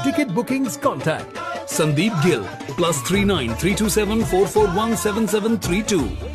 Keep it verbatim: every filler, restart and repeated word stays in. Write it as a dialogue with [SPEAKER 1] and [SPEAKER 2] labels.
[SPEAKER 1] ticket bookings, contact Sandeep Gill plus three nine three two seven four four one seven seven three two.